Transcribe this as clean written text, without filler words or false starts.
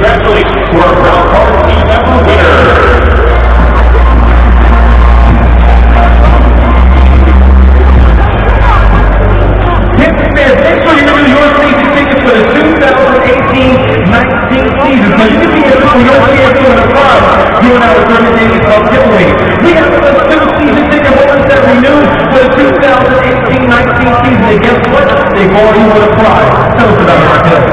congratulations to our Round Card Team Member winner. Thanks for your New York season tickets for the 2018-19 season. So you can be able to your chance to win a prize during our 30 Days Club giveaway. We have the 2 season ticket holders that renewed for the 2018-19 season. And guess what? They've already won a prize. Tell us about it, Marquez.